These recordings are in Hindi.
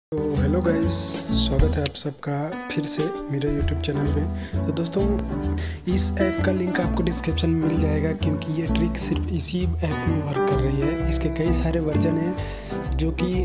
तो हेलो गाइस, स्वागत है आप सबका फिर से मेरे यूट्यूब चैनल पे। तो दोस्तों, इस ऐप का लिंक आपको डिस्क्रिप्शन में मिल जाएगा, क्योंकि ये ट्रिक सिर्फ इसी ऐप में वर्क कर रही है। इसके कई सारे वर्जन हैं जो कि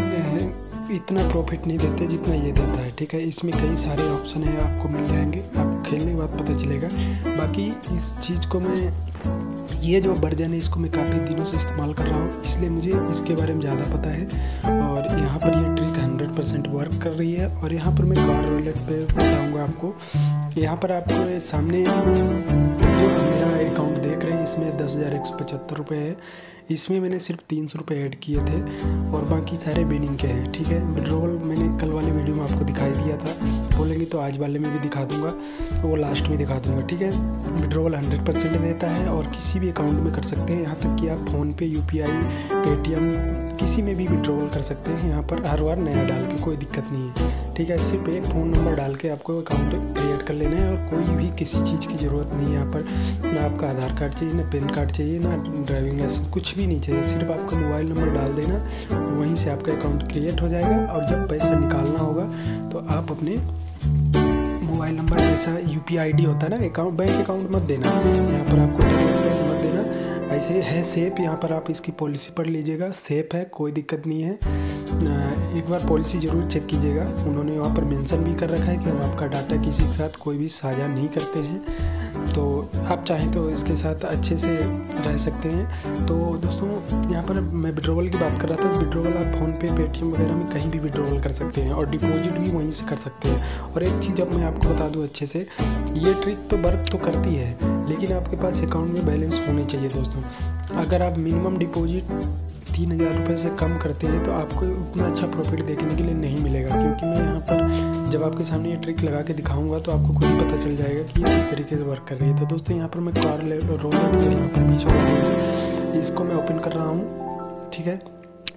इतना प्रॉफिट नहीं देते जितना ये देता है। ठीक है, इसमें कई सारे ऑप्शन हैं, आपको मिल जाएंगे, आपको खेलने के बाद पता चलेगा। बाकी इस चीज़ को ये जो वर्जन है इसको मैं काफ़ी दिनों से इस्तेमाल कर रहा हूँ, इसलिए मुझे इसके बारे में ज़्यादा पता है। और यहाँ पर ये ट्रिक 100% वर्क कर रही है। और यहाँ पर मैं कार वॉलेट पे बताऊँगा आपको। यहाँ पर आपको सामने ये जो मेरा अकाउंट देख रहे हैं, इसमें 10,175 रुपये है। इसमें मैंने सिर्फ 300 रुपये ऐड किए थे और बाकी सारे विनिंग के हैं। ठीक है, विड्रॉवल मैंने कल वाले वीडियो में आपको दिखाई दिया था, बोलेंगे तो आज वाले में भी दिखा दूंगा, तो वो लास्ट में दिखा दूंगा। ठीक है, विड्रॉवल 100% देता है और किसी भी अकाउंट में कर सकते हैं। यहाँ तक कि आप फ़ोनपे, UPI, पेटीएम किसी में भी विड्रॉवल कर सकते हैं। यहाँ पर हर बार नया डाल के कोई दिक्कत नहीं है। ठीक है, सिर्फ एक फ़ोन नंबर डाल के आपको अकाउंट क्रिएट कर लेना है और कोई भी किसी चीज़ की ज़रूरत नहीं है। यहाँ पर ना आपका आधार कार्ड चाहिए, ना पैन कार्ड चाहिए, ना ड्राइविंग लाइसेंस, कुछ भी नहीं चाहिए। सिर्फ आपका मोबाइल नंबर डाल देना, वहीं से आपका अकाउंट क्रिएट हो जाएगा। और जब पैसा निकालना होगा तो आप अपने मोबाइल नंबर, जैसा UPI ID होता है ना, अकाउंट बैंक अकाउंट मत देना। यहाँ पर आपको डर लगता है तो मत देना। ऐसे है सेफ, यहाँ पर आप इसकी पॉलिसी पढ़ लीजिएगा, सेफ है, कोई दिक्कत नहीं है। एक बार पॉलिसी ज़रूर चेक कीजिएगा। उन्होंने वहाँ पर मेंशन भी कर रखा है कि हम आपका डाटा किसी के साथ कोई भी साझा नहीं करते हैं, तो आप चाहें तो इसके साथ अच्छे से रह सकते हैं। तो दोस्तों, यहाँ पर मैं विड्रॉवल की बात कर रहा था। तो विड्रॉवल आप फ़ोनपे, पेटीएम वगैरह में कहीं भी विड्रॉवल कर सकते हैं और डिपॉजिट भी वहीं से कर सकते हैं। और एक चीज़ अब मैं आपको बता दूँ अच्छे से, ये ट्रिक तो वर्क तो करती है, लेकिन आपके पास अकाउंट में बैलेंस होने चाहिए दोस्तों। अगर आप मिनिमम डिपॉजिट 3,000 रुपये से कम करते हैं तो आपको उतना अच्छा प्रॉफिट देखने के लिए नहीं मिलेगा। क्योंकि मैं यहाँ पर जब आपके सामने ये ट्रिक लगा के दिखाऊंगा तो आपको खुद ही पता चल जाएगा कि ये किस तरीके से वर्क कर रही है। तो दोस्तों, यहाँ पर मैं कार वॉलेट जो यहाँ पर बीच वाला गेम है, इसको मैं ओपन कर रहा हूँ। ठीक है,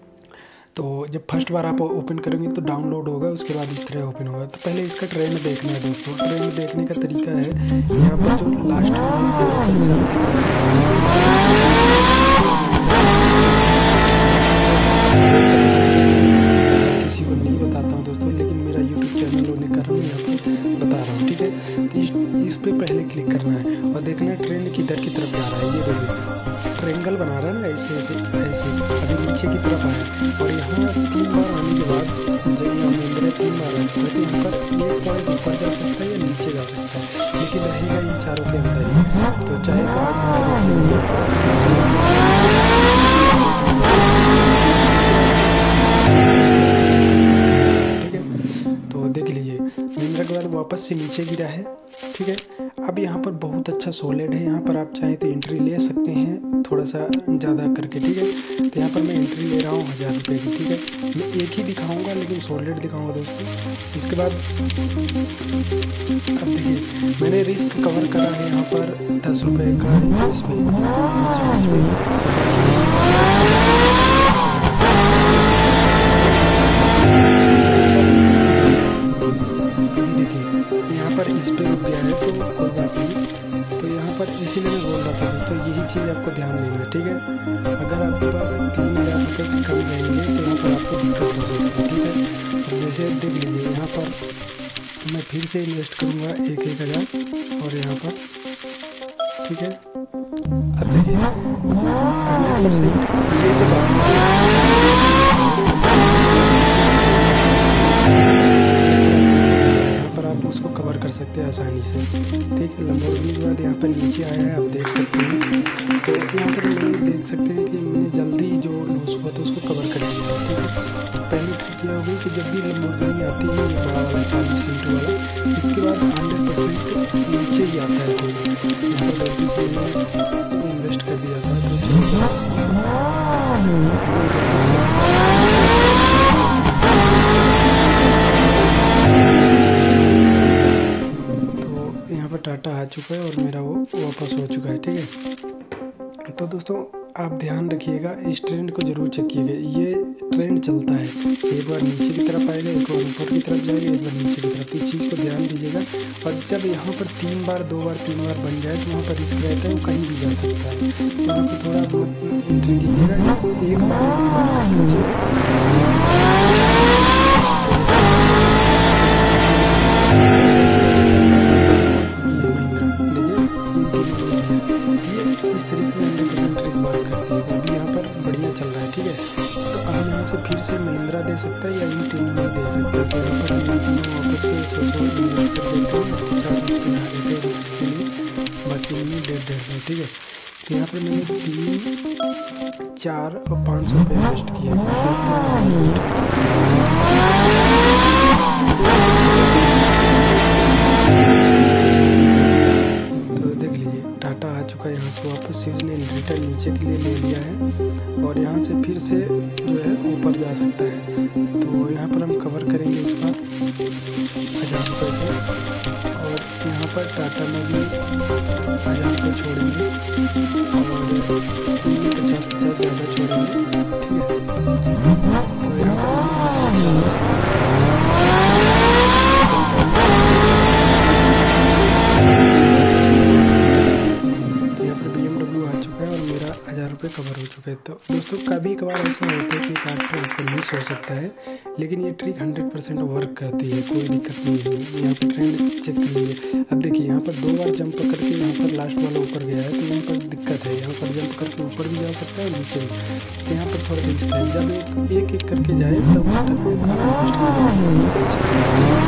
तो जब फर्स्ट बार आप ओपन करेंगे तो डाउनलोड होगा, उसके बाद इस तरह ओपन होगा। तो पहले इसका ट्रेंड देखना है दोस्तों। ट्रेंड देखने का तरीका है, यहाँ पर जो लास्ट में एरो का निशान दिख रहा है, किसी को नहीं बताता हूँ दोस्तों, लेकिन मेरा यूट्यूब चैनल होने का मैं आपको बता रहा हूँ। ठीक है, तो इस पे पहले क्लिक करना है और देखना है ट्रेंड किधर की तरफ जा रहा है। ये देखिए ट्रायंगल बना रहा है ना, ऐसे ऐसे ऐसे, अभी नीचे की तरफ आया। और यहाँ 3 बार आने के बाद जब यहाँ मेरे 3 बार आए तो यहाँ पर एक पॉइंट ऊपर जा सकता है या नीचे जा सकता है, लेकिन रहेगा इन चारों के अंदर ही। तो चाहे तो आज मैं देख देख लीजिए, मिनट के बाद वापस से नीचे गिरा है। ठीक है, अब यहाँ पर बहुत अच्छा सॉलिड है। यहाँ पर आप चाहें तो एंट्री ले सकते हैं थोड़ा सा ज़्यादा करके। ठीक है, तो यहाँ पर मैं एंट्री ले रहा हूँ 1,000 रुपये की। ठीक है, मैं एक ही दिखाऊंगा, लेकिन सॉलिड दिखाऊंगा दोस्तों। इसके बाद अब देखिए, मैंने रिस्क कवर करा है यहाँ पर 10 रुपये का इसमें। इस पे रुक गया है तो कोई बात नहीं। तो यहाँ पर इसीलिए मैं बोल रहा था दोस्तों, यही चीज़ आपको ध्यान देना है। ठीक है, अगर आपके पास 3,000 रुपये से कम रहेंगे तो यहाँ पर आपको दिक्कत हो सकती है। ठीक है, तो जैसे देख लीजिए, यहाँ पर मैं फिर से इन्वेस्ट करूँगा 1,000 और यहाँ पर। ठीक है, अब देखिए 100% ये जब उसको कवर कर सकते हैं आसानी से। ठीक है, लंबोर्गिनी के बाद यहाँ पर नीचे आया है, आप देख सकते हैं। तो यहाँ पर मैंने देख सकते हैं कि मैंने जल्दी जो लॉस हुआ था उसको कवर कर दिया। ठीक है, पहली ट्रिक ये होगी कि जब भी लंबोर्गिनी आती है बड़ा वाला 40 इंटू वाला, इसके बाद 100% नीचे ही आता है। तो यहाँ पर गलती से मैंने इन्वेस्ट कर दिया था, तो टाटा आ चुका है और मेरा वो वापस हो चुका है। ठीक है, तो दोस्तों आप ध्यान रखिएगा, इस ट्रेंड को जरूर चेक कीजिएगा। ये ट्रेंड चलता है, एक बार नीचे की तरफ आएगा, एक बार ऊपर की तरफ जाएगा, एक बार नीचे की तरफ। इस चीज़ को ध्यान दीजिएगा। और जब यहाँ पर 3 बार 2 बार 3 बार बन जाए तो वहाँ पर रिस्क रहता है, वो कहीं भी जा सकता है। तो यहाँ पर थोड़ा बहुत एंट्री कीजिएगा, एक बार करके चलिए। सकता है या इन तीनों में दे सकता है। तो यहाँ पर हम वापस से 100 इन्वेस्ट कर देते हैं, 50 स्पिन आ देते हैं रिस्क के लिए, बाकी में 150। ठीक है, तो यहाँ पर मैंने 3, 4 और 500 रुपये इन्वेस्ट किए हैं। डाटा आ चुका है यहाँ से वापस से, उसने रिटर्न नीचे के लिए ले लिया है और यहाँ से फिर से जो है ऊपर जा सकता है। तो यहाँ पर हम कवर करेंगे इस बार 1000 रुपये से, और यहाँ पर टाटा में भी 1000 रुपये छोड़ेंगे और 50-50 ज़्यादा छोड़ेंगे। ठीक है, तो यहाँ पर मेरा 1000 रुपये कवर हो चुका है। तो दोस्तों कभी कभार ऐसा होता है कि कार्ड आपको मिस हो सकता है, लेकिन ये ट्रिक 100% वर्क करती है, कोई दिक्कत नहीं है। यहाँ पर ट्रेंड चेक कर लीजिए। अब देखिए यहाँ पर 2 बार जंप करके यहाँ पर लास्ट वाला ऊपर गया है, तो यहाँ पर दिक्कत है। यहाँ पर जंप करके ऊपर भी जा सकता है, नीचे भी। तो यहाँ पर थोड़ा रिस्क है, जब एक एक करके जाए तब उस टाइम सही चलेगा।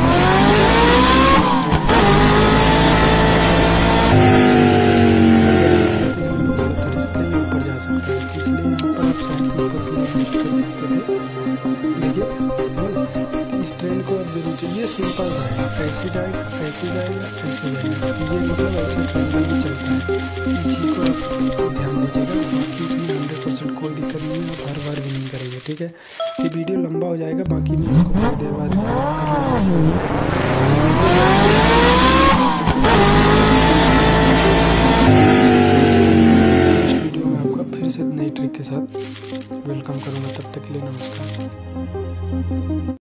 इसलिए यहाँ पर आप चाहें तो ऊपर के लिए इन्वेस्ट कर सकते थे। देखिए है ना, इस ट्रेंड को आप जरूर चाहिए, सिंपल सा है, ऐसे जाएगा ऐसे जाएगा ऐसे जाएगा, ये मतलब ऐसे ट्रेंड में चलता है। इस चीज़ को आप ध्यान दीजिएगा, बाकी इसमें 100% कोई दिक्कत नहीं है, आप हर बार विनिंग करेंगे। ठीक है, ये वीडियो लंबा हो जाएगा, बाकी मैं इसको थोड़ी देर बाद कर नई ट्रिक के साथ वेलकम करूँगा। तब तक के लिए नमस्कार।